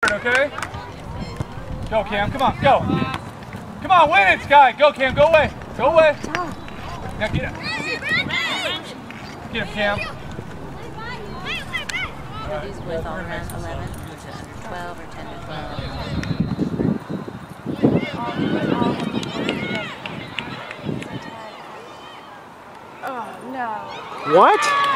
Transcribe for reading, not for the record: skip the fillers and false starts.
Okay? Go, Cam. Come on. Go. Come on, win it, Sky. Go, Cam. Go away. Go away. Now get him. Get him, Cam. Are these with all around 11 to 12 or 10 to 12? Oh, no. What?